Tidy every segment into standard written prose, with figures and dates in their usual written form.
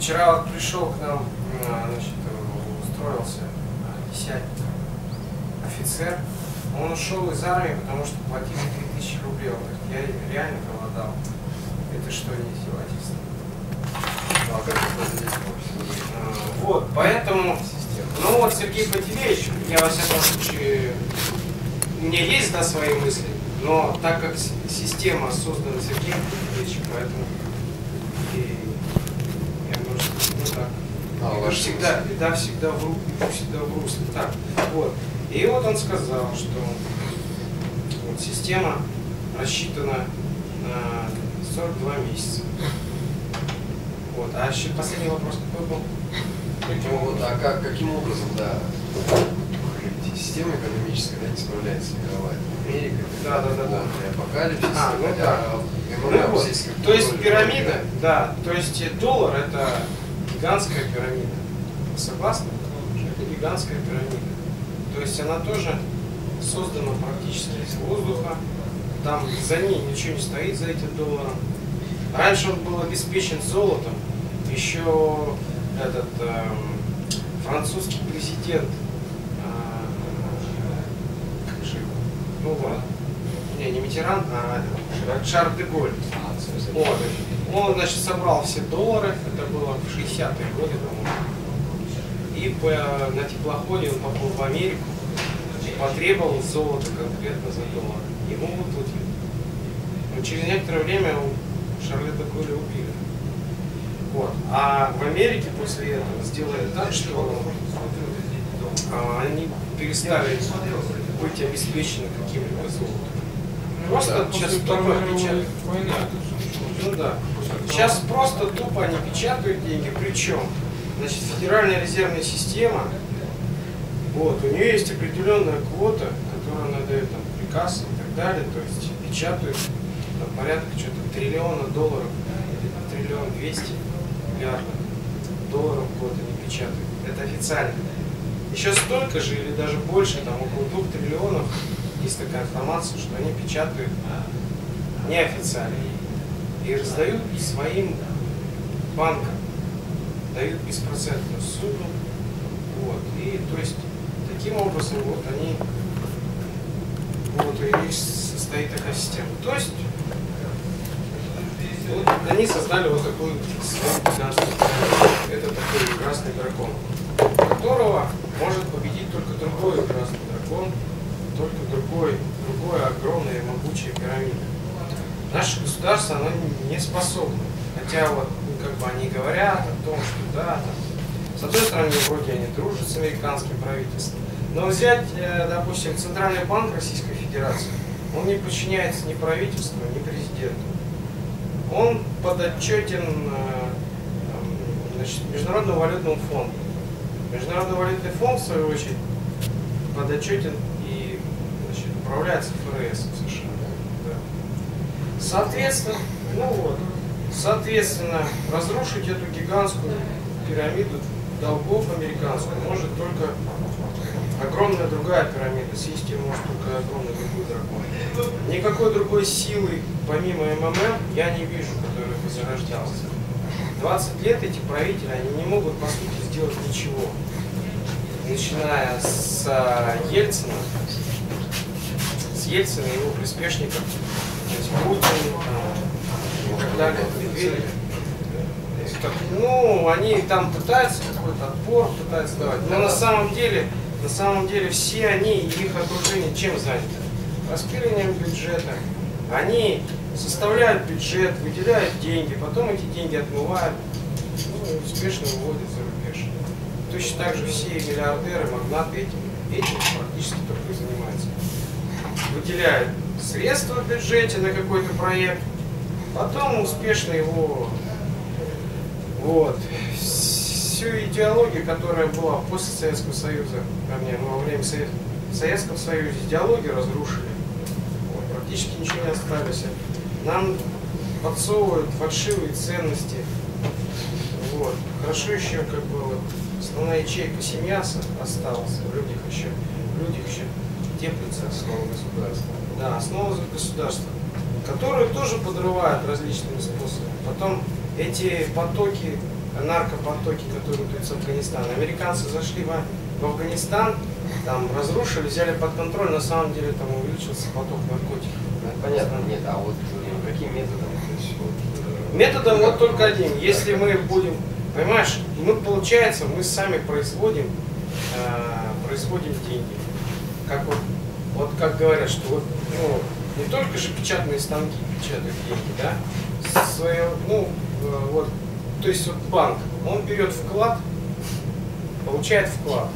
Вчера вот пришел к нам, значит, устроился десятник, офицер. Он ушел из армии, потому что платили 3000 рублей. Он говорит, я реально голодал. Это что, не издевательство? Ну, а как это здесь? Вот, поэтому, ну вот Сергей Пантелеич, я во всяком случае, у меня есть, да, свои мысли, но так как система создана Сергеем Пантелеичем, поэтому я, может, ну так, всегда в русле. Так, вот. И вот он сказал, что вот система рассчитана на 42 месяца. Вот. А еще последний вопрос какой был? Вот, а каким образом, да, система экономическая, да, не справляется мировая? Америка, Да. Апокалипсис, То есть пирамида, да, то есть доллар это гигантская пирамида. Вы согласны? Это гигантская пирамида. То есть она тоже создана практически из воздуха. Там за ней ничего не стоит, за этим долларом. Раньше он был обеспечен золотом. Еще этот французский президент, ну вот, не Миттеран, а Шарль де Голль. Вот. Он, значит, собрал все доллары, это было в 60-е годы, по-моему. И на теплоходе он попал в Америку и потребовал золото конкретно за доллар. Ему выплатили. Но через некоторое время Шарля де Голля убили. Вот. А в Америке после этого сделали так, что они перестали быть обеспечены каким-либо золотом. Просто сейчас тупо печатают. Ну да. Сейчас просто тупо они печатают деньги. Причем, значит, Федеральная резервная система, вот, у нее есть определенная квота, которую она дает там приказ и так далее. То есть печатают там, порядка что-то $1 триллиона, или 1 200 миллиардов долларов в год они печатают. Это официально. Еще столько же или даже больше, там около 2 триллионов, есть такая информация, что они печатают неофициально и раздают своим банкам, дают беспроцентную сумму. Вот. И то есть таким образом вот они, вот у них состоит такая система. То есть вот они создали вот такую свою гигантскую пирамиду. Это такой красный дракон, которого может победить только другой красный дракон, только другое огромное могучее пирамида. Наше государство, оно не способно. Хотя вот, ну, как бы они говорят о том, что да, там, с одной стороны, вроде они дружат с американским правительством. Но взять, допустим, Центральный банк Российской Федерации, он не подчиняется ни правительству, ни президенту. Он подотчетен значит, Международному валютному фонду. Международный валютный фонд, в свою очередь, подотчетен и, значит, управляется ФРС в США. Да. Соответственно, разрушить эту гигантскую пирамиду долгов американскую может только огромная другая пирамида. Съесть ее может только огромный другой дракон. Никакой другой силы, помимо МММ, я не вижу, которая бы зарождалась. 20 лет эти правители, они не могут, по сути, сделать ничего. Начиная с Ельцина, и его приспешников, Путин и так далее, Медведев. Ну, они там пытаются какой-то отпор, пытаются давать. Но на самом деле все они и их окружение чем заняты? Распилением бюджета. Они составляют бюджет, выделяют деньги, потом эти деньги отмывают, ну, и успешно выводят за рубеж. Точно так же все миллиардеры, магнаты этим практически только и занимаются. Выделяют средства в бюджете на какой-то проект, потом успешно его, вот, всю идеологию, которая была после Советского Союза, во время Советского Союза, идеологию разрушили. Вот, практически ничего не осталось. Нам подсовывают фальшивые ценности. Вот. Хорошо еще, как бы, вот, основная ячейка семья осталась, в людях еще теплится основа государства. Да, основа государства, которую тоже подрывают различными способами. Потом эти потоки наркопотоки, которые идут с Афганистана. Американцы зашли в Афганистан, там разрушили, взяли под контроль, на самом деле там увеличился поток наркотиков. Понятно, нет, а вот каким методом? То есть, вот, методом вот только один. Если мы будем, понимаешь, мы, получается, мы сами производим деньги. Как вот как говорят, что вот, ну, не только же печатные станки печатают деньги, да, вот, то есть вот банк, он берет вклад, получает вклад,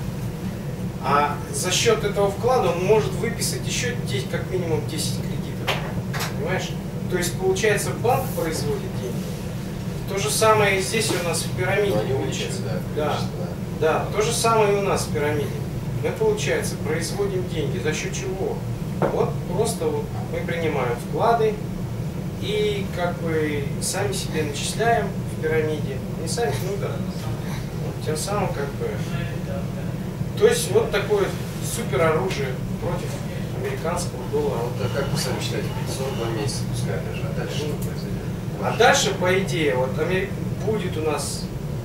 а за счет этого вклада он может выписать еще 10, как минимум 10 кредитов, понимаешь? То есть получается банк производит деньги. То же самое и здесь у нас в пирамиде. Они увеличиваются, да, то же самое и у нас в пирамиде. Мы, получается, производим деньги. За счет чего? Вот просто вот мы принимаем вклады и как бы сами себе начисляем в пирамиде. Не сами, ну да. Вот, тем самым как бы. То есть вот такое супероружие против американского доллара. Вот, а как вы сами считаете, 42 месяца пускай даже, а дальше что произойдет? А дальше, по идее, вот будет у нас,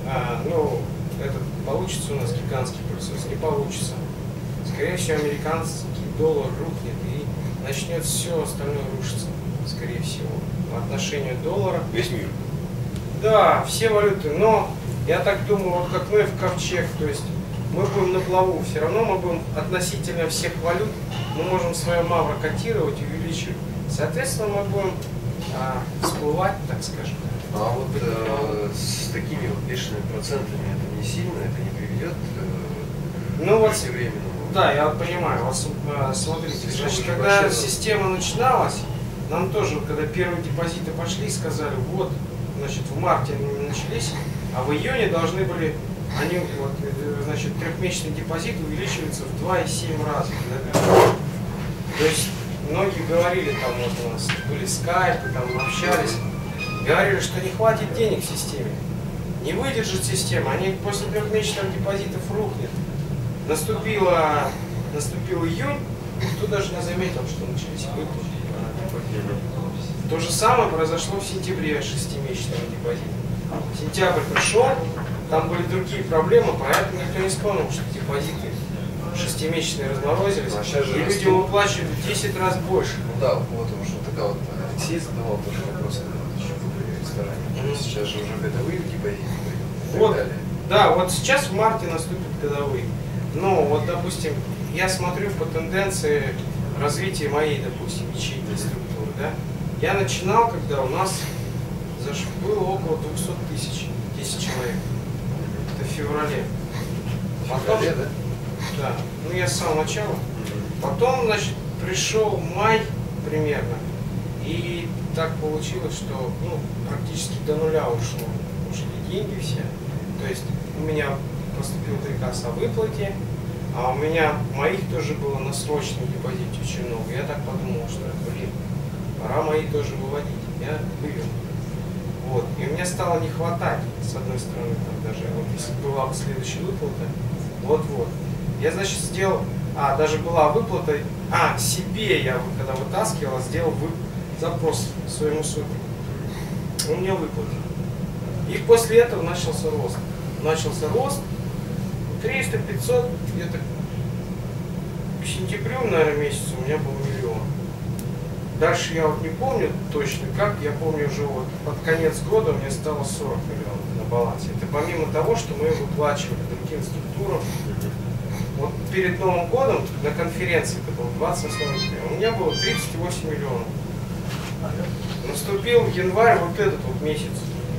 получится у нас гигантский пылесос, не получится. Скорее всего, американский доллар рухнет и начнет все остальное рушиться, скорее всего, по отношению доллара. Весь мир. Да, все валюты, но я так думаю, вот как мы в ковчег, то есть мы будем на плаву, все равно мы будем относительно всех валют, мы можем свое мавро котировать и увеличивать. Соответственно, мы будем всплывать, так скажем. А вот с такими вот бешеными процентами это не сильно, это не приведет к преждевременному? Да, я понимаю. Вот, смотрите, значит, когда система начиналась, нам тоже, когда первые депозиты пошли, сказали, вот, значит, в марте они начались, а в июне должны были, они, вот, значит, трехмесячный депозит увеличивается в 2,7 раза. Да? То есть многие говорили, там вот у нас были скайпы, там общались, говорили, что не хватит денег в системе, не выдержит система, они после трехмесячных депозитов рухнет. Наступил июнь, никто даже не заметил, что начались выплаты. То же самое произошло в сентябре с 6-месячным депозитом. Сентябрь пришел, там были другие проблемы, поэтому никто не вспомнил, что депозиты 6-месячные разморозились, и люди выплачивают в 10 раз больше. Ну да, вот уже тогда вот Алексей задавал тоже вопрос, еще в ресторане. Сейчас же уже годовые депозиты и вот, так далее. Да, вот сейчас в марте наступят годовые. Но вот, допустим, я смотрю по тенденции развития моей, допустим, ячейной структуры, да. Я начинал, когда у нас было около 200 тысяч, 10 человек. Это в феврале. Потом, да? Да. Ну я с самого начала. Потом, значит, пришел май примерно. И так получилось, что практически до нуля ушли деньги все. То есть у меня поступил приказ о выплате, а у меня моих тоже было на срочном депозите очень много. Я так подумал, что, пора мои тоже выводить. Я вывел. Вот. И мне стало не хватать, с одной стороны, там даже, вот если была бы следующая выплата, вот-вот. Я, значит, сделал, даже была выплата, себе я, когда вытаскивал, сделал запрос своему супругу. Он мне выплатил. И после этого начался рост. 300, 500, где-то к сентябрю, наверное, месяцу у меня был 1 миллион. Дальше я вот не помню точно как, я помню уже вот под конец года у меня стало 40 миллионов на балансе. Это помимо того, что мы выплачивали другим структурам. Вот перед Новым годом на конференции, это было 28 ноября, у меня было 38 миллионов. Наступил январь, вот этот вот месяц.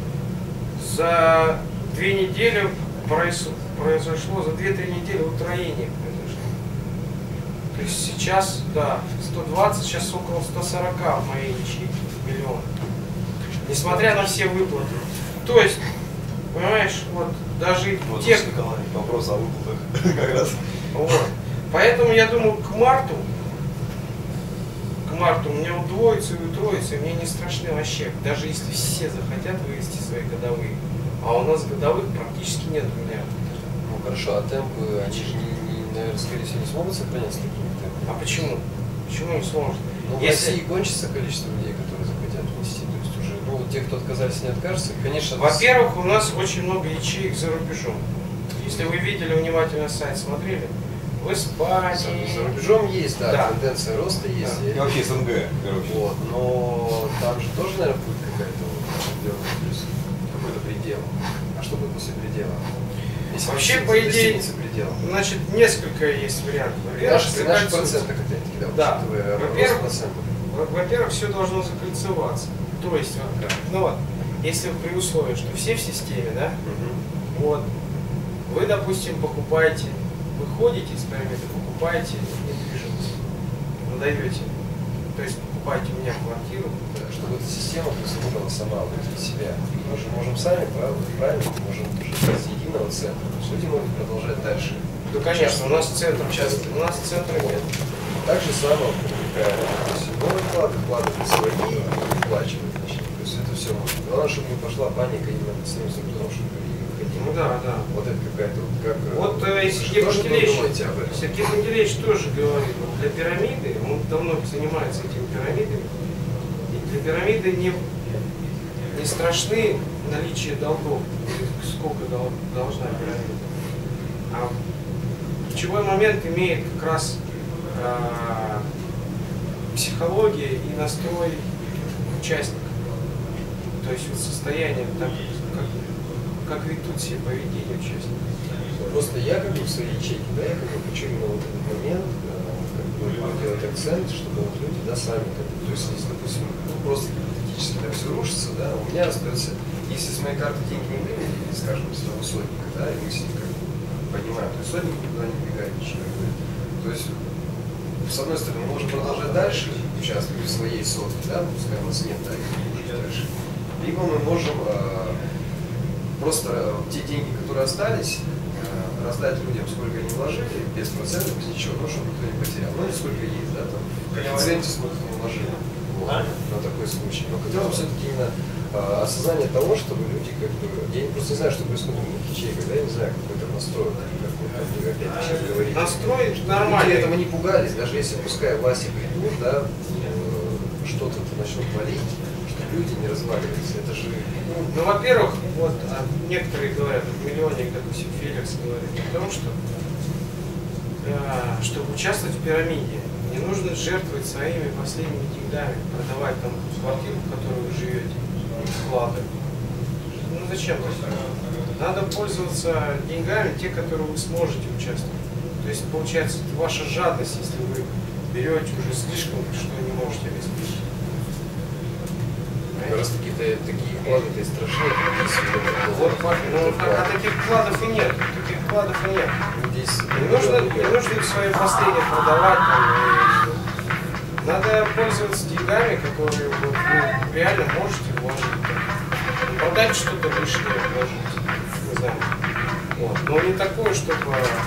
За 2 недели произошло, за 2-3 недели утроение произошло. То есть сейчас, да, 120, сейчас около 140 в моей ячейке миллионов. Несмотря на все выплаты. То есть, понимаешь, вот даже вот те... Вопрос о выплатах как раз. Вот. Поэтому я думаю, к марту у меня удвоится и утроится, и мне не страшны вообще. Даже если все захотят вывести свои годовые. А у нас годовых практически нет у меня. Ну хорошо, а темпы, они же, наверное, скорее всего, не смогут сохраняться такими темпами? А почему? Почему не сможет? Ну, в России кончится количество людей, которые захотят внести. То есть уже, те, кто отказались, не откажутся, конечно... Во-первых, у нас очень много ячеек за рубежом. Если вы видели внимательно сайт, смотрели, в Испании... За рубежом есть, Да. тенденция роста есть. Да. И вообще СНГ, короче. Вот, но там же тоже, наверное, будет какая-то определенная плюс, какой-то предел. А что будет после предела? Если Вообще, по идее, достигнется предела. значит, несколько есть вариантов. При наших процентах, опять-таки, да, Да. учитывая рост Во-первых, процентов. Во-первых, все должно закольцеваться. То есть, ну вот, если при условии, что все в системе, да, вот, вы, допустим, покупаете, выходите из пирамиды, покупаете недвижимость, продаете, то есть покупаете у меня квартиру. Да, чтобы эта система выбрала сама внутри себя. Мы же можем сами, правильно, можем жить из единого центра. То есть люди могут продолжать дальше. Ну, конечно, у нас центр нет. Так же самое привлекая, то есть новые вкладывать свои и выплачивать. То есть это все можно. Главное, чтобы не пошла паника именно с ним, потому что люди выходили. Ну да, да. Вот это какая-то как. Вот Сергей Пантелеич тоже говорит, вот для пирамиды, он давно занимается этими пирамидами, и для пирамиды не страшны наличие долгов, сколько должна пирамида. А ключевой момент имеет как раз психология и настрой участника. То есть вот состояние, так, как ведут себя поведение участника. Просто я как бы в своей ячейке, да, я как бы хочу именно вот этот момент, как бы делать акцент, чтобы вот люди, да, сами, как бы, то есть, если, допустим, ну, просто гипотетически так все рушится, да, у меня остается, если с моей карты деньги не вывели, скажем, с того сотника, да, и мы с ним как бы понимаем, то есть сотник никуда не бегает, ничего. То есть, с одной стороны, мы можем продолжать дальше участвовать в своей сотке, да, пускай у нас нет, да, и жить дальше. Либо мы можем просто те деньги, которые остались, раздать людям, сколько они вложили, без процентов, без ничего, ну, чтобы никто не потерял. Ну, или сколько есть, да, там, в коэффициенте сколько мы вложили. Вот, на такой случай. Но хотелось бы все-таки именно осознание того, чтобы люди как бы, я просто не знаю, что происходит в их ячейках, да, я не знаю, какой-то настрой, как вы опять сейчас говорите. Настрой нормально. Люди этого не пугались, даже если, пускай власти придут, да, что-то начнут валить, чтобы люди не разваливались, это же... Ну, во-первых, вот некоторые говорят, миллионник, допустим, Феликс говорит о том, что чтобы участвовать в пирамиде, не нужно жертвовать своими последними деньгами, продавать там квартиру, в которой вы живете, вклады. Ну зачем это? Надо пользоваться деньгами, те, которые вы сможете участвовать. То есть получается ваша жадность, если вы берете уже слишком, что не можете обеспечить. Как раз такие вклады-то и страшнее. Вот, а таких вкладов и нет. Таких вкладов и нет. Здесь Не нужно свои последние продавать. Надо пользоваться деньгами, которые вы реально можете вложить. Продать что-то лишнее, вложить. Не знаю. Вот. Но не такое, чтобы...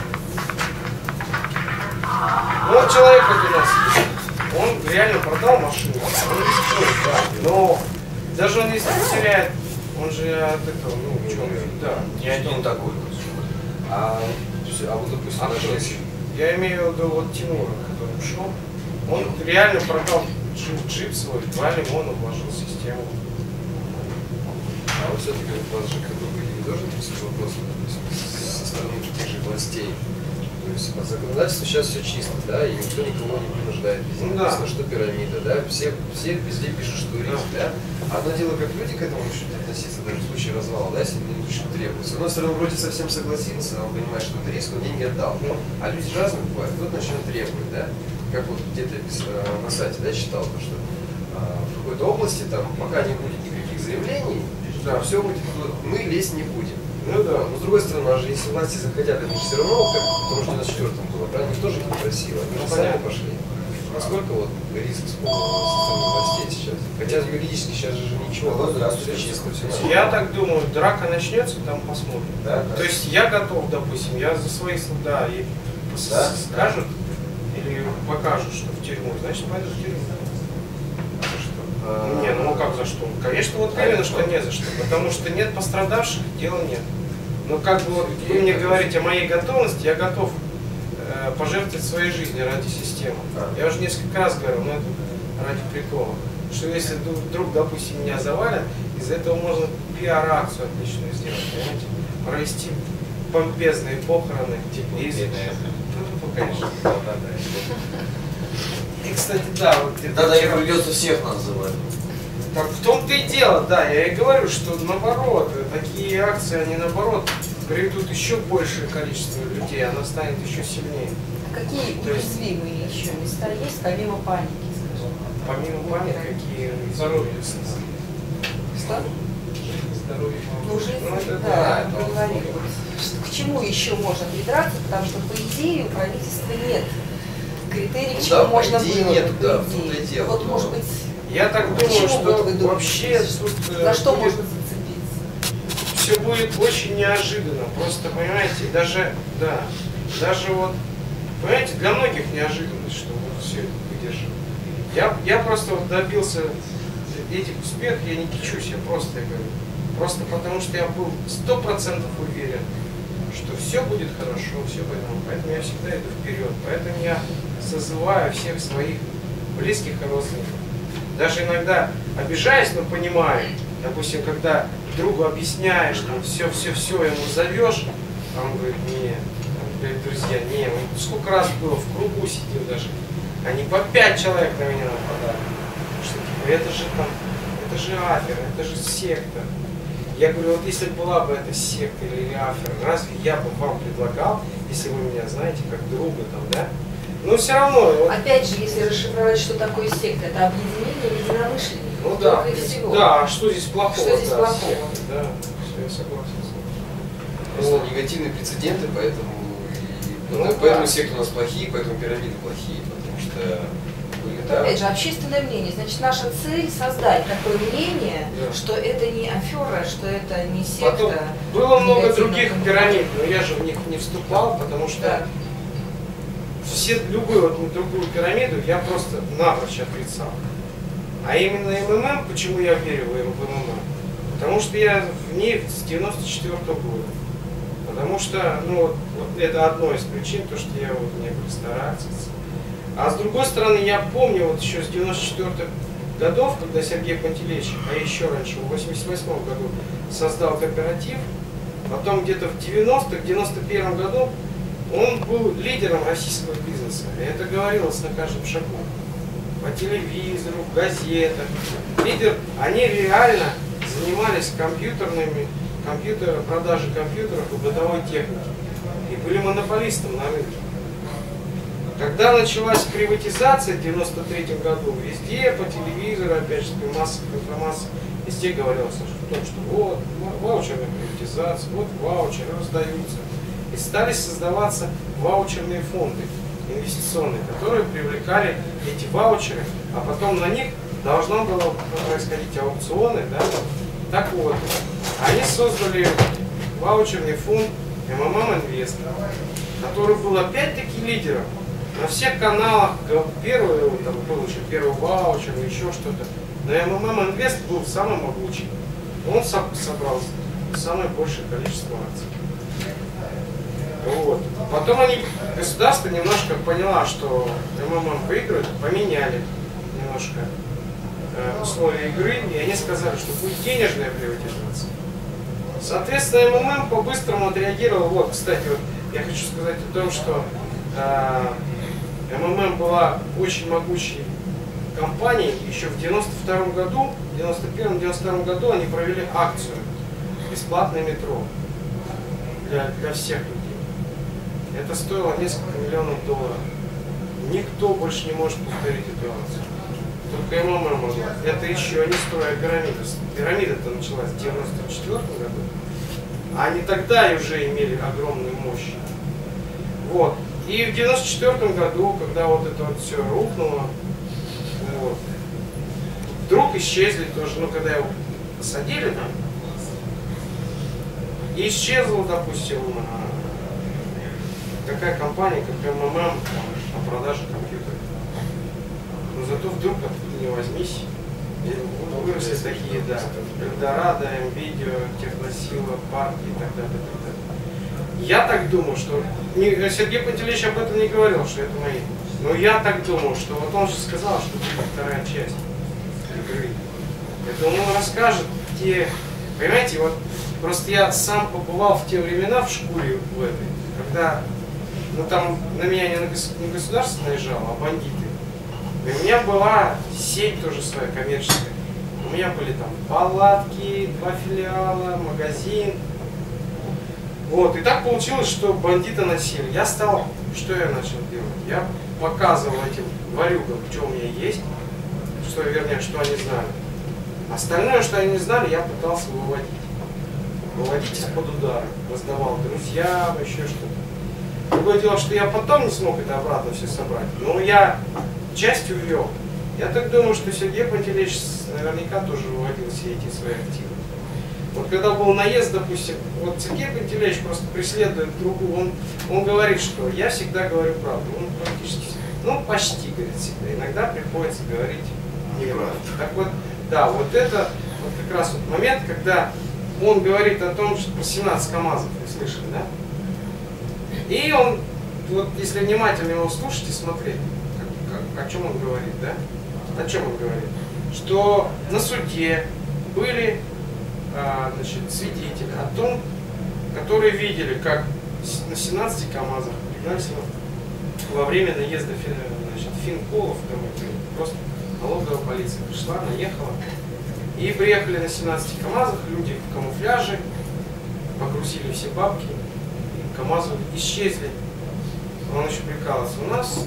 Ну вот человек вот у нас, он реально продал машину, он не стоит, да, но даже он если потеряет, он же от этого, ну, что, да, не один такой. А вот, допустим, я имею в виду вот Тимура, который ушел, он реально продал джип свой, 2 лимона вложил в систему. А вот все-таки у вас же как бы были тоже такие вопросы, со стороны тех же властей. То есть по законодательству сейчас все чисто, да, и никто никого не принуждает. Везде написано, что пирамида, да, все везде пишут, что риск, да. Одно дело, как люди к этому начнут относиться, даже в случае развала, да, если что требуется. С одной стороны, вроде совсем согласился, он понимает, что это риск, он деньги отдал. А люди разные бывают, кто-то начнет требовать, да. Как вот где-то на сайте, да, читал, что в какой-то области, там, пока не будет никаких заявлений, да, все будет, мы лезть не будем. Ну да, но с другой стороны, даже если власти захотят, это же все равно, как в 94-м было, правильно, никто же не просил, они же сами пошли. Насколько вот риск со стороны властей сейчас? Хотя юридически сейчас же ничего, все чисто, все. Я так думаю, драка начнется, там посмотрим. Да? То есть я готов, допустим, я за свои слова, и скажут или покажут, что в тюрьму, значит пойду в тюрьму. Не, ну как за что? Конечно, вот именно, что не за что. Потому что нет пострадавших, дела нет. Но как бы вот вы мне говорите о моей готовности, я готов пожертвовать своей жизнью ради системы. Я уже несколько раз говорил, но это ради прикола. Что если вдруг, допустим, меня завалят, Из этого можно пиар-акцию отличную сделать, понимаете? Провести помпезные похороны. Ну, конечно. И, кстати, да, вот Тогда их придется всех называть. так в том-то и дело, да, я и говорю, что наоборот, такие акции, они наоборот приведут еще большее количество людей, она станет еще сильнее. Какие уязвимые еще места есть, помимо паники, скажем? Помимо паники, какие здоровье. Что? Здоровье. Ну, жизнь, Ну, это да, да, мы говорим. К чему еще можно придраться, потому что, по идее, у правительства нет критерий, к чему Да, по можно идее было нет, бы, да, по в том-то и идее. дело, Вот, но- может быть, Я так думаю, почему что вот вы думаете, вообще тут за что будет- можно зацепиться? все будет очень неожиданно. Просто, понимаете, даже вот, понимаете, для многих неожиданность, что вот все это выдержим. Я просто вот добился этих успехов, я не кичусь, я говорю. Просто потому что я был 100% уверен, что все будет хорошо, все будет нормально. Поэтому я всегда иду вперед. Поэтому я созываю всех своих близких и родственников. Даже иногда обижаюсь, но понимаю. Допустим, когда другу объясняешь, там, все ему зовешь, а он говорит, не, говорит, друзья, не, он сколько раз было, в кругу сидел даже, они по 5 человек на меня нападали. Что типа, это же афер, это же секта. Я говорю, вот если была бы эта секта или афер, разве я бы вам предлагал, если вы меня знаете, как друга там, да? Но все равно. Вот, Опять же, если расшифровать, что такое секта, это объединение единомышленников. ну да, только и всего. да, а что здесь плохого? Что здесь да, плохого? секта, да, все, я согласен с вами. Просто негативные прецеденты, поэтому Ну, поэтому да. секты у нас плохие, поэтому пирамиды плохие, потому что были, да. Опять же, общественное мнение. Значит, наша цель создать такое мнение, Да. что это не афера, что это не секта. Потом было много негативного других понимания. пирамид, но я же в них не вступал, потому что Да. любую вот другую пирамиду я просто напрочь отрицал. А именно МММ, почему я верю в МММ? Потому что я в ней с 94-го года. Потому что, ну, вот это одно из причин, то, что я вот не был старательница. А с другой стороны, я помню вот еще с 94-х годов, когда Сергей Пантелеич, а еще раньше, в 88-м году, создал кооператив, потом где-то в 90-х, 91-м году он был лидером российского бизнеса. И это говорилось на каждом шагу. По телевизору, в газетах. Лидер, они реально занимались продажей компьютеров и бытовой техники. И были монополистом на рынке. Когда началась приватизация в 93 году, везде по телевизору, опять же, по массовой информации, везде говорилось о том, что вот, ваучерная приватизация, вот ваучеры раздаются. И стали создаваться ваучерные фонды инвестиционные, которые привлекали эти ваучеры, а потом на них должно было происходить аукционы, да? Так вот, они создали ваучерный фонд МММ Инвест, который был опять-таки лидером. На всех каналах первый, там был еще первый ваучер, еще что-то. Но МММ Инвест был самым могучим. Он собрал самое большее количество акций. Вот. Потом государство немножко поняло, что МММ выиграет, поменяли немножко условия игры, и они сказали, что будет денежная приватизация. Соответственно, МММ по-быстрому отреагировал. Вот, кстати, вот я хочу сказать о том, что МММ была очень могучей компанией. Еще в 92 году, в 91-92 году они провели акцию «Бесплатное метро» для всех людей. Это стоило несколько миллионов долларов. Никто больше не может повторить эту акцию. Только МММ могла. Это еще не строя пирамиду. Пирамида-то началась в 94 году. А они тогда уже имели огромную мощь. Вот. И в 94 году, когда вот это вот все рухнуло, вот, вдруг исчезли тоже, ну когда его посадили там, и исчезла, допустим, такая компания, как МММ по продаже компьютеров. Но зато вдруг откуда не возьмись, выросли такие, да, Эльдорадо, Nvidia, Техносила, Парки и так далее, и так далее. Я так думаю, что Сергей Пантелеич об этом не говорил, что это мои. Но я так думаю, что вот он же сказал, что будет вторая часть игры. Я думаю, он расскажет где, понимаете, вот просто я сам побывал в те времена в шкуре в этой, когда, ну там на меня не государство наезжало, а бандиты. И у меня была сеть тоже своя коммерческая. У меня были там палатки, 2 филиала, магазин. Вот, и так получилось, что бандиты носили. Я стал, что я начал делать? Я показывал этим ворюгам, что у меня есть, что, вернее, что они знали. Остальное, что они не знали, я пытался выводить. Выводить из-под удара. Раздавал друзьям, еще что-то. Другое дело, что я потом не смог это обратно все собрать. Но я часть увел. Я так думаю, что Сергей Пантелеич наверняка тоже выводил все эти свои активы. Вот когда был наезд, допустим, вот Сергей Пантелеич просто преследует другу, он говорит, что я всегда говорю правду. Он практически, ну почти говорит всегда. Иногда приходится говорить неправду. Так вот, да, вот это вот как раз вот момент, когда он говорит о том, что про 17 КАМАЗов, вы слышали, да? И он, вот если внимательно его слушать и смотреть, о чем он говорит, да? О чем он говорит? Что на суде были значит, свидетели о том, которые видели, как на 17 КАМАЗах пригнались во время наезда финколов, просто налоговая полиция пришла, наехала. И приехали на 17 КАМАЗах люди в камуфляже, погрузили все бабки, и КАМАЗы исчезли. Он еще прикалывался. У нас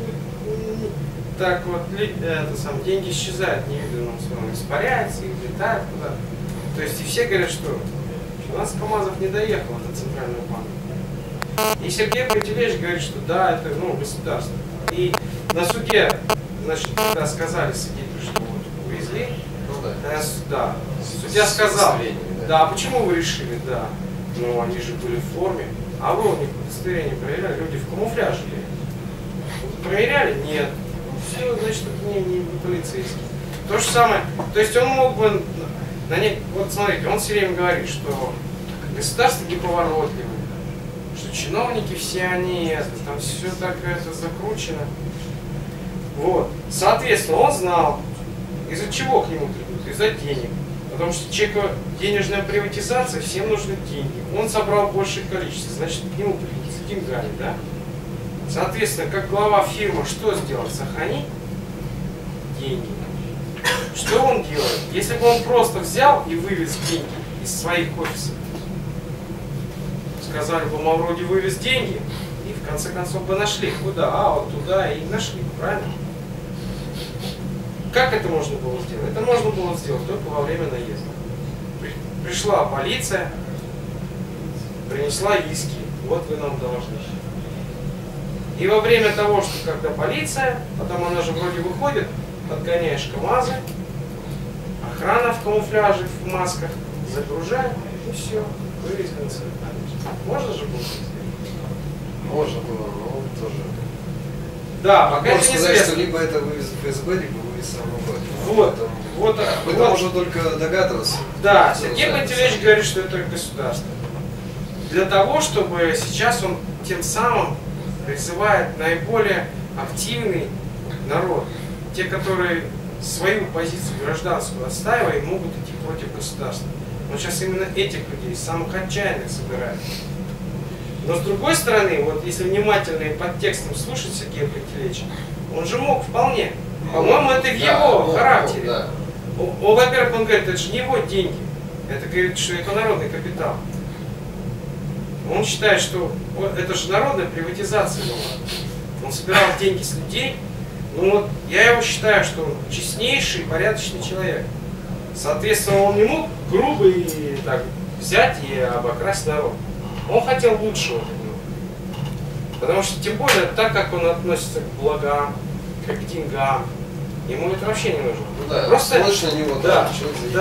так вот деньги исчезают, невиданным словом, испаряются и летают куда-то. То есть и все говорят, что 17 КАМАЗов не доехало до Центрального банка. И Сергей Пантелеич говорит, что да, это государство. И на суде, значит, когда сказали свидетелю, что вот увезли, да, судья сказал, да, а почему вы решили, да, ну они же были в форме, а вы у них удостоверение проверяли, люди в камуфляже были. Проверяли? Нет. Ну все, значит, это не полицейский. То же самое, то есть он мог бы, вот смотрите, он все время говорит, что государство неповоротливое, что чиновники все они, там все так это закручено. Вот. Соответственно, он знал, из-за чего к нему придут, из-за денег. Потому что человеку денежная приватизация, всем нужны деньги. Он собрал большее количество, значит, к нему придут с деньгами, да? Соответственно, как глава фирмы, что сделать? Сохранить деньги. Что он делает? Если бы он просто взял и вывез деньги из своих офисов, сказали бы, мол, вроде вывез деньги, и в конце концов бы нашли. Куда? А, вот туда, и нашли, правильно? Как это можно было сделать? Это можно было сделать только во время наезда. Пришла полиция, принесла иски. Вот вы нам должны. И во время того, что когда полиция, потом она же вроде выходит, подгоняешь КАМАЗы, охрана в камуфляже, в масках, загружает, и все, вывезли на центр. Можно же было сделать? Можно было, но тоже. Да, пока можно это сказать, неизвестно. что либо это вывез ФСБ, либо вывез сам УБ. Вот, это можно только догадываться. Да, Сергей Пантелеич говорит, что это государство. Для того, чтобы сейчас он тем самым призывает наиболее активный народ. Те, которые свою позицию гражданскую отстаивают, могут идти против государства. Он сейчас именно этих людей, самых отчаянных, собирает. Но с другой стороны, вот если внимательно и под текстом слушать Сергея Пантелеича, он же мог вполне. По-моему, это в его характере. Да. Во-первых, он говорит, это же не его деньги. Это говорит, что это народный капитал. Он считает, что это же народная приватизация была. Он собирал деньги с людей. Ну вот, я его считаю, что он честнейший, порядочный человек. Соответственно, он не мог грубо и так взять и обокрасть народ. Он хотел лучшего. Потому что, тем более, так как он относится к благам, к деньгам, ему это вообще не нужно. Ну да, просто смотришь на него, да,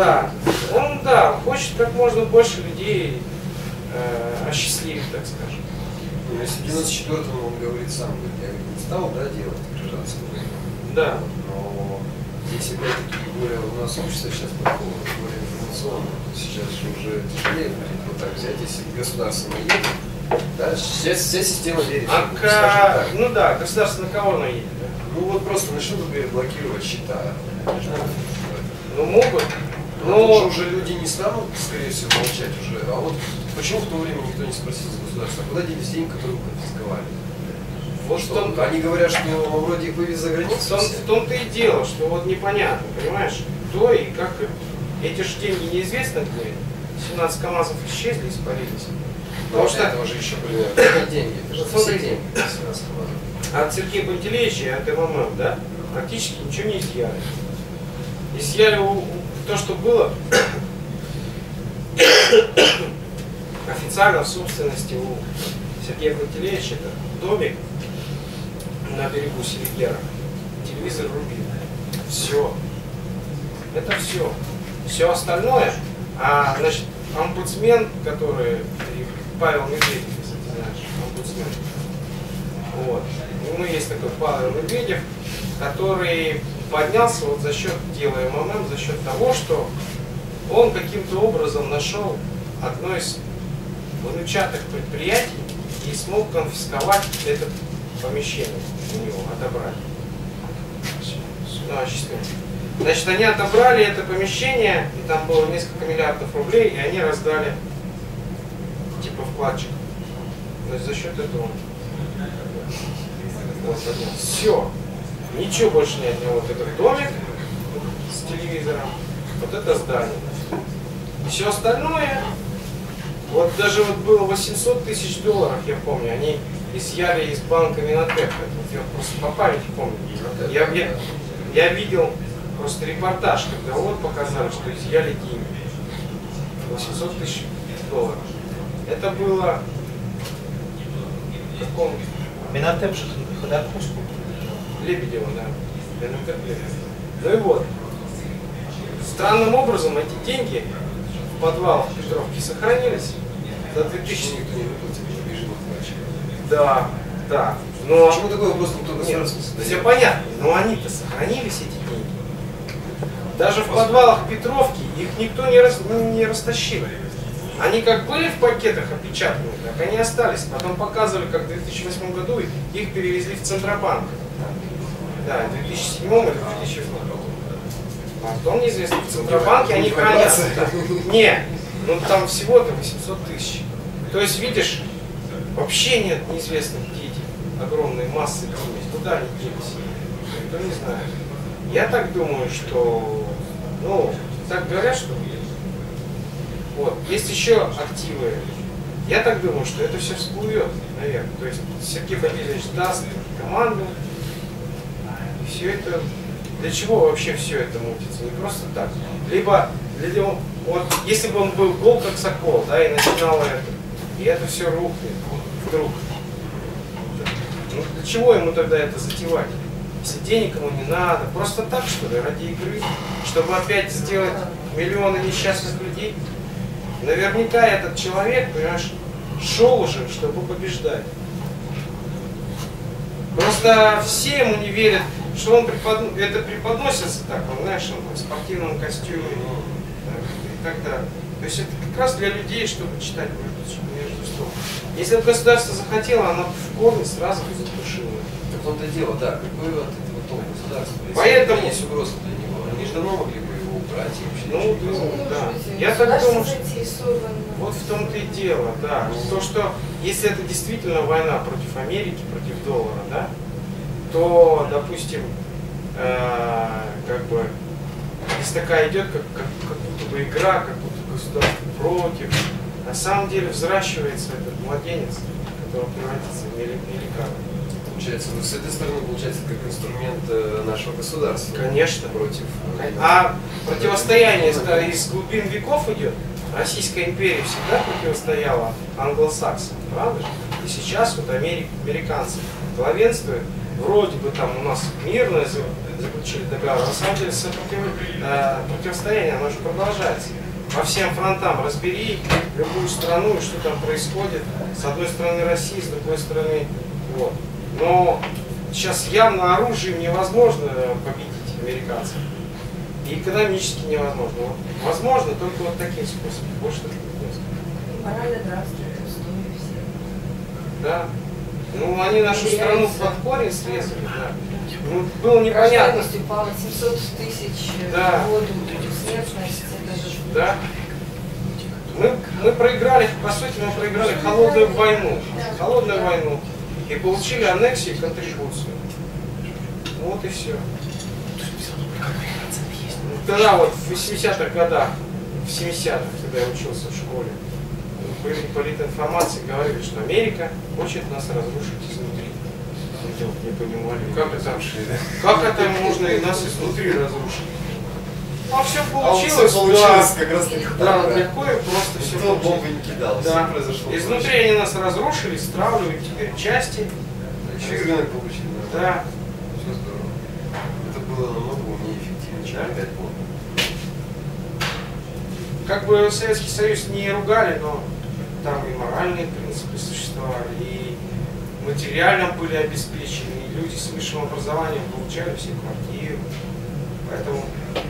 он хочет как можно больше людей осчастливить, так скажем. Если в 94-м он говорит сам, я не стал, да, делать гражданскую войну. Да. Но здесь опять-таки более у нас общество сейчас такого, более информационное. Сейчас же уже тяжелее будет вот так взять, если государство наедет. Да, вся система верит. Ну да, государство на кого наедет? Ну вот просто начнут блокировать счета. Ну могут. Но тут же уже люди не станут, скорее всего, молчать уже. А вот почему в то время никто не спросил с государства, куда делись деньги, которые конфисковали? Вот что они говорят, что вроде их вывез за границу. В том-то и дело, что вот непонятно, понимаешь, кто и как. Эти же деньги неизвестно где. 17 КАМАЗов исчезли, испарились. Потому что это уже еще были деньги. Это же все деньги. 17 КАМАЗов. От Сергея Пантелеича и от МММ, да, практически ничего не изъяли. Изъяли то, что было официально в собственности у Сергея Пантелеича, это домик на берегу Селигера, телевизор Рубин. Все. Это все. Все остальное, значит, омбудсмен, который Павел Медведев, если ты знаешь, омбудсмен. Вот. Ну, есть такой Павел Медведев, который поднялся вот за счет дела МММ, за счет того, что он каким-то образом нашел одно из внучатых предприятий и смог конфисковать это помещение у него, отобрать. Ну, осуществление. Значит, они отобрали это помещение, и там было несколько миллиардов рублей, и они раздали типа вкладчик. То есть за счет этого. Вот, все. Ничего больше не отнял. Вот этот домик с телевизором, вот это здание. Все остальное, вот даже вот было 800 тысяч долларов, я помню, они изъяли из банка Минотеха. Я просто по памяти помню. Я видел просто репортаж, когда вот показали, что изъяли деньги. 800 тысяч долларов. Это было в каком? Минотеп же Ходорковского. Лебедева, да. Минотеп Лебедева. Ну и вот. Странным образом эти деньги в подвалах Петровки сохранились до 2000. Никто не выплатил недвижимых вкладчиков. Да, да. Но почему такой вопрос никто государственный задает? Все понятно, но они-то сохранились, эти деньги. Даже в подвалах Петровки их никто не растащил. Они как были в пакетах опечатаны, так они остались. Потом показывали, как в 2008 году их перевезли в Центробанк. Да, в 2007 или 2008. Потом неизвестно, в Центробанке они хранятся. Не, ну там всего-то 800 тысяч. То есть, видишь, вообще нет неизвестных, где эти огромные массы делись. Куда они делись? Никто не знает. Я так думаю, что, ну, так говорят, что вот, есть еще активы. Я так думаю, что это все всплывет, наверное. То есть Сергей Фадеевич даст команду, и все это. Для чего вообще все это мутится? Не просто так. Либо вот, если бы он был гол как сокол, да, и начинал это, и это все рухнет вдруг. Ну, для чего ему тогда это затевать? Если денег ему не надо, просто так, что ли, ради игры, чтобы опять сделать миллионы несчастных людей. Наверняка этот человек, понимаешь, шел уже, чтобы побеждать. Просто все ему не верят, что он это преподносится так, он, знаешь, он в спортивном костюме и так далее. То есть это как раз для людей, чтобы читать между строк. Если бы государство захотело, оно в корне сразу бы задушило. Так в том-то дело, да, какой от этого толк государства? Поэтому есть угроза для него. Они же давно могли бы его убрать и вообще да. Я так думаю, что вот в том-то и дело, да. То, что если это действительно война против Америки, против доллара, да, то, допустим, как бы, если такая идет, как будто бы игра, как будто государство против, на самом деле взращивается этот младенец, который превратится в великана. Получается, с этой стороны, получается, как инструмент нашего государства. Конечно. Против. А противостояние из глубин веков идет. Российская империя всегда противостояла англосаксам, правда же? И сейчас вот американцы главенствуют. Вроде бы там у нас мирно заключили договор, на самом деле противостояние, оно же продолжается. По всем фронтам разбери любую страну, и что там происходит. С одной стороны Россия, с другой стороны вот. Но сейчас явно оружием невозможно победить американцев. И экономически невозможно. Вот, возможно только вот таким способом. Больше так не Морально-нравственные устои все. Да. Ну, они нашу страну под корень срезали, да. Ну, было непонятно. Рождаемость упала 700 тысяч да. в году. нет, значит, это же... Да? Мы проиграли, по сути, мы проиграли холодную войну. Холодную войну. И получили аннексию и контрибуцию. Вот и все. Тогда вот в 80-х годах, в 70-х, когда я учился в школе, были политинформации, говорили, что Америка хочет нас разрушить изнутри. Я не понимали, как это можно и нас изнутри разрушить? А все получилось, получилось как раз таки да, так, легко и просто все Никто бомбы не кидал, да. все произошло. Изнутри они нас разрушили, стравливают теперь части. Еще и рынок получили. Да. Все здорово. Это было намного умнее и эффективнее, чем опять бомбы. Как бы Советский Союз не ругали, но там и моральные принципы существовали, и материально были обеспечены, и люди с высшим образованием получали все квартиры. Поэтому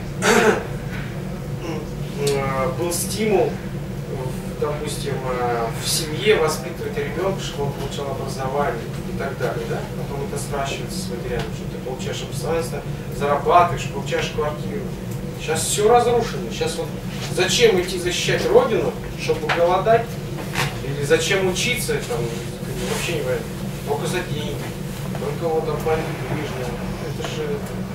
был стимул, допустим, в семье воспитывать ребенка, чтобы он получал образование и так далее. Да? Потом это сращивается с материалом, что ты получаешь образование, зарабатываешь, получаешь квартиру. Сейчас все разрушено. Сейчас вот зачем идти защищать Родину, чтобы голодать? Или зачем учиться? Там, вообще не понятно. Только за деньги. Только вот обмануть ближнего. Это же...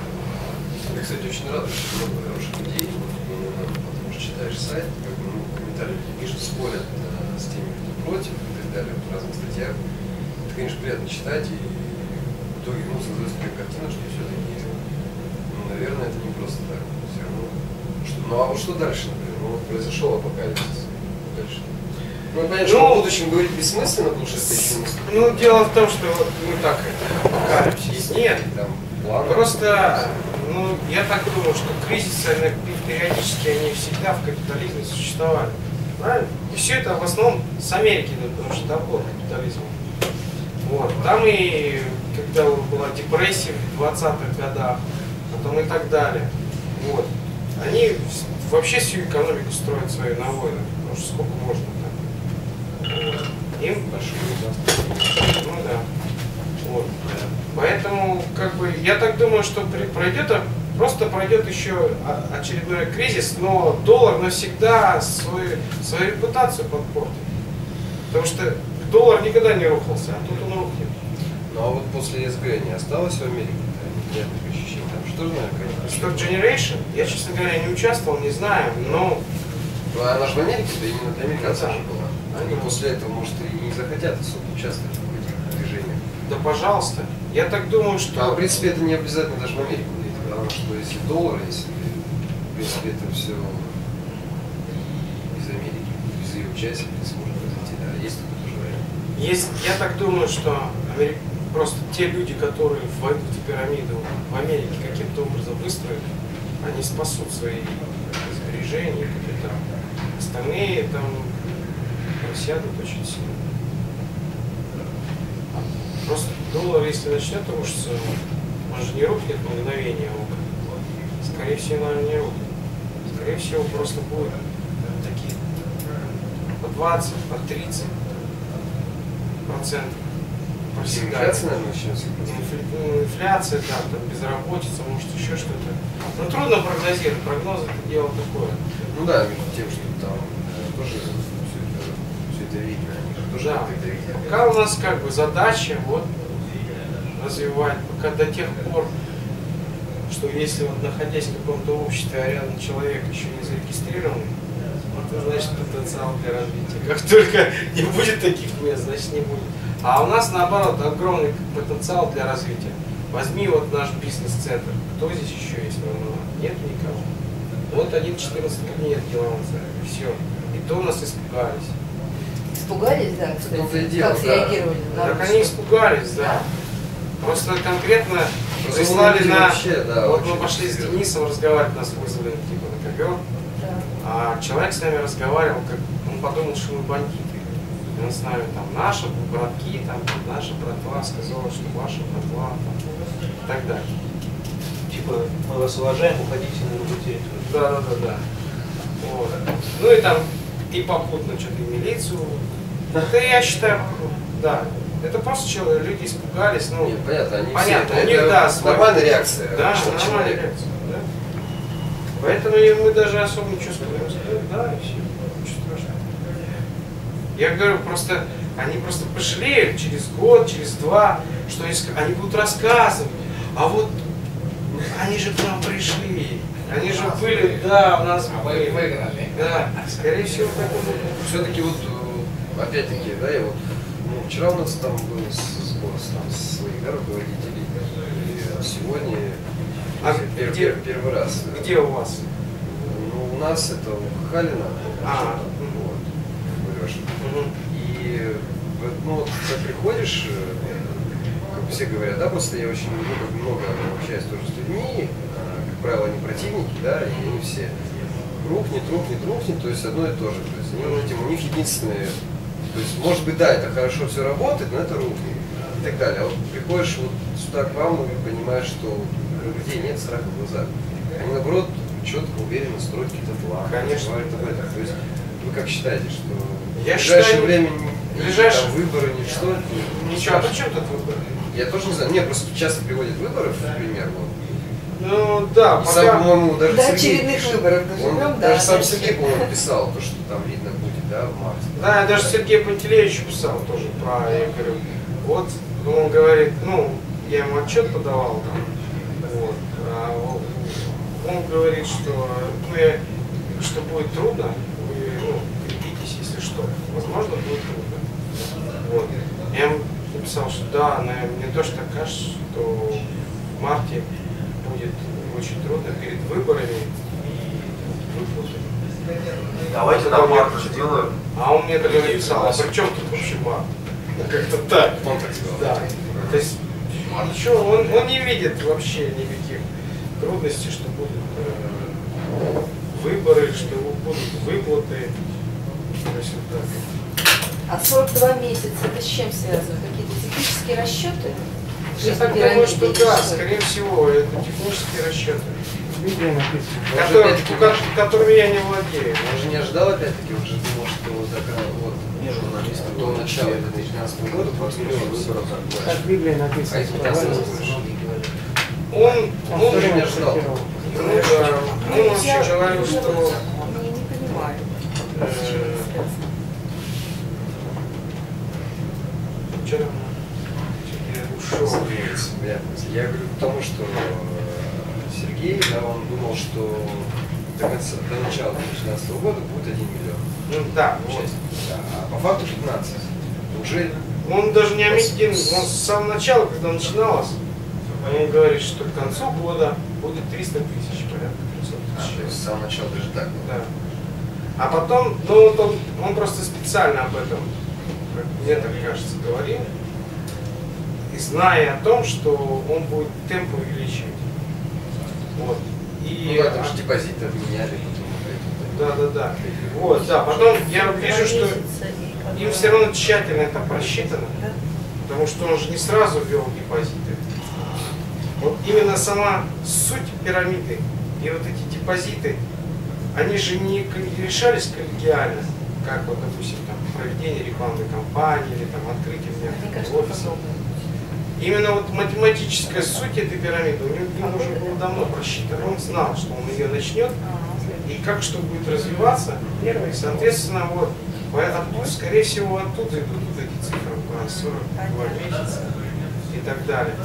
Я, кстати, очень рад, что много хороших людей, потому что читаешь сайт, как бы, комментарии пишут, спорят с теми, кто против и так далее, в разных статьях. Это, конечно, приятно читать, и в итоге создается такая картина, что все-таки, наверное, это не просто так. Все равно. Ну а вот что дальше, например? Вот произошел апокалипсис. Дальше. Понятно, что о будущем говорить бессмысленно, потому что это еще не... Ну, дело в том, что вот мы так апокалипсис. Нет. Там, планы, просто, я так думаю, что кризисы, периодически, они всегда в капитализме существовали. Правильно? И все это в основном с Америки, потому что там был капитализм. Вот. Там и, когда была депрессия в 20-х годах, потом и так далее. Вот. Они вообще всю экономику строят свою на войнах, потому что сколько можно там. Вот. Им большие удастся. Ну да. Вот. Поэтому, как бы, я так думаю, что просто пройдет еще очередной кризис, но доллар навсегда свою репутацию подпортит. Потому что доллар никогда не рухался, а тут он рухнет. Ну а вот после СГ не осталось в Америке? Нет ощущений. Там что же, наверное, Stock Generation, я, честно говоря, не участвовал, не знаю, но... Она же в Америке, да именно для американцев же была. Они после этого, может, и не захотят особо участвовать в этих движениях. Да пожалуйста. Я так думаю, что... В принципе, это не обязательно даже в Америку идти, потому что если доллар, если, в принципе, это все из Америки, из ее участия, в принципе, можно произойти, да, есть такой тоже вариант. Я так думаю, что просто те люди, которые войдут в пирамиду в Америке каким-то образом выстроят, они спасут свои сбережения, капитал. Остальные там просядут очень сильно. Просто доллар, если начнет рушиться, он же не рухнет на мгновение ока. Скорее всего, наверное, не рухнет. Скорее всего, просто будет такие по 20, по 30% Инфляция, наверное, начнется. Инфляция, да, там безработица, может еще что-то. Но трудно прогнозировать, прогноз это дело такое. Ну да, между тем, что там тоже все это видно, они же тоже это видят. Пока у нас как бы задача вот развивать, пока до тех пор, что если вот находясь в каком-то обществе, а рядом человек еще не зарегистрированный, это значит потенциал для развития. Как только не будет таких мест, значит не будет. А у нас наоборот огромный потенциал для развития. Возьми вот наш бизнес-центр. Кто здесь еще есть? Нет никого. Вот 1.14 кабинет делового центра. Все. И то нас испугались. Испугались, да, кстати. Как среагировали? Так они испугались, да. Просто конкретно прислали на... Вообще, да, вот мы пошли с Денисом разговаривать, нас вызвали типа на ковер. Да. А человек с нами разговаривал, как он подумал, что мы бандиты. И он с нами там, наши братки, там, наша братва сказала, что ваша братва, там, и так далее. Типа, мы вас уважаем, уходите на другую территорию. Да. Вот. Ну и там, и попутно что-то и милицию. Это я считаю, да. Это просто люди испугались, ну. Нет, понятно, они понятно, все, у них, да, нормальная реакция. Да, что нормальная человек. реакция, да. Поэтому мы даже особо ничего сказать, да, и все, ничего страшного. Я говорю, просто они просто пожалеют через год, через два, что они будут рассказывать, а вот они же к нам пришли, они же были, да, у нас были, выиграли. да, скорее всего, так и будет. Все-таки вот, опять-таки, да, я вот, ну, вчера у нас там был сбор своих, да, руководителей, и сегодня первый раз. Где у вас? Ну, у нас это у Халина, вот, Леша. И, ну, вот, когда приходишь, как все говорят, да, просто я очень много общаюсь тоже с людьми, как правило, они противники, да, и они все рухнет, то есть одно и то же. То есть у них единственное, то есть, может быть, да, это хорошо все работает, но это рухнет и так далее. А вот приходишь вот сюда к вам и понимаешь, что у людей нет страха в глазах. Они, наоборот, четко, уверенно строят какие-то планы. Конечно. То есть вы как считаете, что в Я ближайшее считаю, время ближайшее... выборы, ничто? Ничего, а при чем тут выборы? Я тоже не знаю. Мне просто часто приводят выборы, например, вот. Ну да, И пока... сам, по-моему, даже До Сергей очередных пишет. выборов Он доживем, да. даже сам Сергей, по-моему, писал, то, что там видно будет, да, в марте. Да, я даже Сергею Пантелеевичу писал тоже про, я говорю, вот, он говорит, ну, я ему отчет подавал там, вот, а он говорит, что, ну, что будет трудно, вы, ну, крепитесь, если что, возможно, будет трудно. Вот. Я ему написал, что да, мне тоже так кажется, что в марте будет очень трудно перед выборами и выплаты. Давайте на март сделаем. А он мне тогда написал, а при чем тут вообще март? Ну, как-то так. Он так сказал. Да. То есть, ничего, он не видит вообще никаких трудностей, что будут выборы, что будут выплаты. То есть, вот так. А 42 месяца, это с чем связано? Какие-то технические расчеты? Я так думаю, что да, скорее всего, это технические расчеты, которыми я не владею. Он же не ожидал, опять-таки, он же думал, что вот до начала 2013 года 20 миллионов выборов Как зарплаты. в Библии А написано, их что 15 Бывает, раз больше. Он тоже не ожидал. Ну да, он вообще говорил, что Не понимаю. вчера ушел. Я говорю к тому, что Сергей, да, он думал, что до начала 2016 года будет 1 миллион. Ну да, вот. А по факту 15. Уже Он даже не один, он с самого начала, когда начиналось, он говорит, что к концу года будет 300 тысяч, порядка 300 то тысяч. есть с самого начала даже так. Да. А потом, ну вот он просто специально об этом, как мне так кажется, говорил, и зная о том, что он будет темп увеличивать. Вот. И, Ну да, там же депозиты отменяли. да. Вот, да. Потом я вижу, что им все равно тщательно это просчитано, потому что он же не сразу ввел депозиты. Вот именно сама суть пирамиды и вот эти депозиты, они же не решались коллегиально, как вот, допустим, там, проведение рекламной кампании или там, открытие некоторых офисов. Именно вот математическая суть этой пирамиды у него уже было давно просчитано. Он знал, что он ее начнет и как что будет развиваться. И, соответственно, вот, скорее всего, оттуда идут вот эти цифры по 42 месяца и так далее.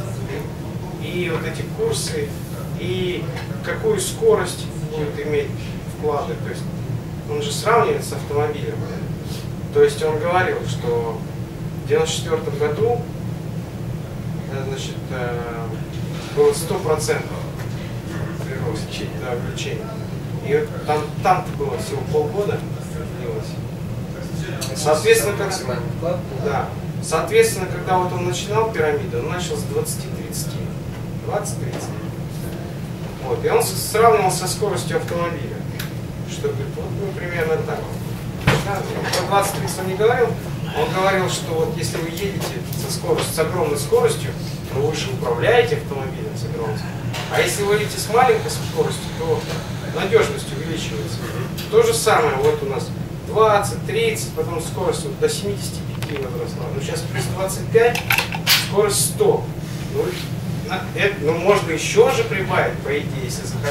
И вот эти курсы, и какую скорость будет иметь вклады. То есть он же сравнивает с автомобилем. То есть он говорил, что в 1994 году значит, было 100% прирост, да, увеличения. И вот там-то было всего полгода. Соответственно, как... Да. Соответственно, когда вот он начинал пирамиду, он начал с 20-30. 20-30. Вот. И он сравнивал со скоростью автомобиля. Что говорит, вот ну, примерно так. Да, про 20-30 он не говорил. Он говорил, что вот если вы едете с огромной скоростью, то вы же управляете автомобилем с огромной скоростью. А если вы едете с маленькой скоростью, то надежность увеличивается. То же самое, вот у нас 20, 30, потом скорость вот до 75 возросла. Ну сейчас плюс 25, скорость 100. Ну, можно еще же прибавить, по идее, если захотите.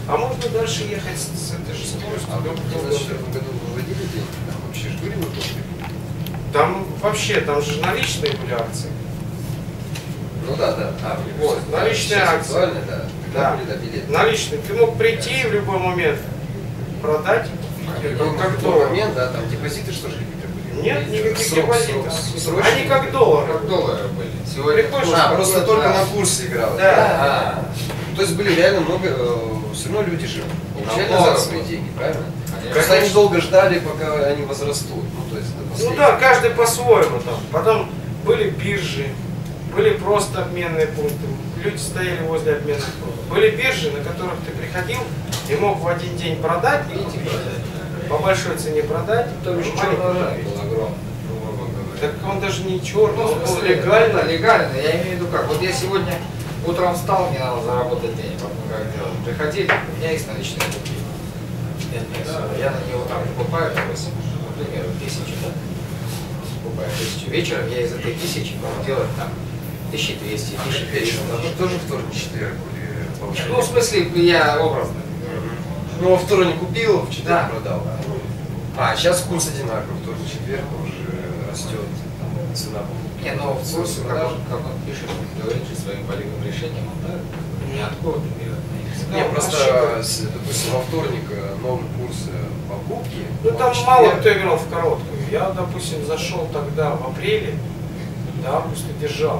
А можно дальше ехать с этой же скоростью. А вы в 2014 году выводили деньги? Там вообще же были выплаты? Там вообще, там же наличные были акции. Ну да, да. Вот, наличные сейчас акции. актуально, да. Да. Были на билет. Наличные. Ты мог прийти в любой момент, продать. Как В тот доллар. момент, да, там депозиты что же какие-то были? Нет, никаких Срок, депозитов. срочные. Они как доллары. Как доллары были. Сегодня Приходишь, Просто только на курсе играл. Да. То есть были реально много, все равно люди же получали Налог. за свои деньги, правильно? Конечно. Просто они долго ждали, пока они возрастут. Ну, то есть до Ну последнего. да, каждый по-своему там. Потом были биржи, были просто обменные пункты. Люди стояли возле обменных пунктов. Были биржи, на которых ты приходил и мог в один день продать и по большой цене продать. То есть маленькую черный продать. рынок был огромный, грубо говоря. Так он даже не черный, Ну, он в был смысле, легальный. да, легально. Я имею в виду как. Вот я сегодня утром встал, мне надо заработать денег. Вот мы как делаем. Приходили, у меня есть наличные деньги. Я на него там покупаю, допустим, например, 1000, да? Покупаю 1000. Вечером я из этой 1000 могу делать там 1200, 1300. А тут тоже вторник, четверг были повышения. Ну, в смысле, я образно. Ну, во вторник купил, в четверг Да. продал. А, сейчас курс одинаковый, вторник, четверг уже растет, там, цена. Не, ну в курсе, как он пишет, говорит же своим полевым решением, он, да, ниоткуда не берет. Не, просто, допустим, во вторник новый курс покупки. Ну а в там четверг- мало кто играл в короткую. Я, допустим, зашел тогда в апреле, до августа держал.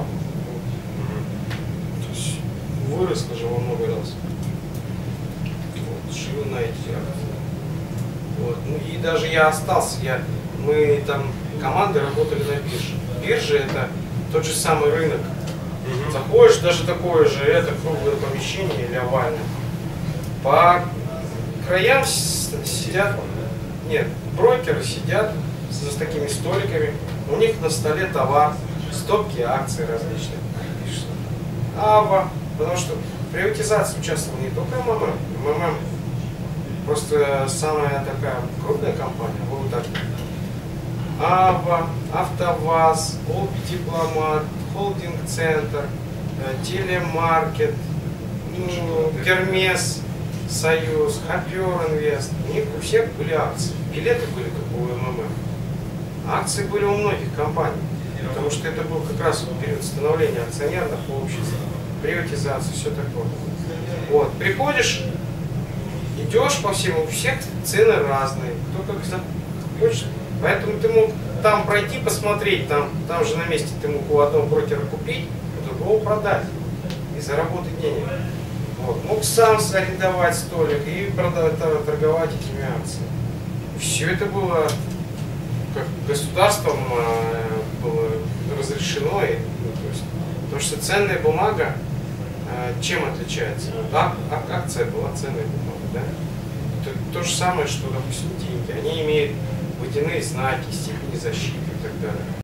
То есть выросло же во много раз. Вот, живу на эти акции. Вот. Ну и даже я остался. Мы там команды работали на бирже. Биржа это тот же самый рынок. Заходишь, даже такое же, это круглое помещение или овальное. По краям сидят, нет, брокеры сидят с такими столиками, у них на столе товар, стопки акций различных. АВА, потому что в приватизации участвовал не только МММ, просто самая такая крупная компания, вот так. АВА, АвтоВАЗ, Олдипломат, Холдинг-центр, Телемаркет, Кермес, Союз, Хопер Инвест. У них у всех были акции. Билеты были как у МММ. Акции были у многих компаний. Потому что это был как раз период становления акционерных обществ, приватизации, все такое. Вот. Приходишь, идешь по всему, у всех цены разные. Кто как хочет. Поэтому ты мог там пройти, посмотреть, там же на месте ты мог у одного брокера купить, у другого продать и заработать денег. Вот. Мог сам арендовать столик и торговать этими акциями. Все это было как государством было разрешено. Потому что ценная бумага чем отличается? Акция была ценная бумага. Да? Это то же самое, что, допустим, деньги. Они имеют водяные знаки, степени защиты и так далее.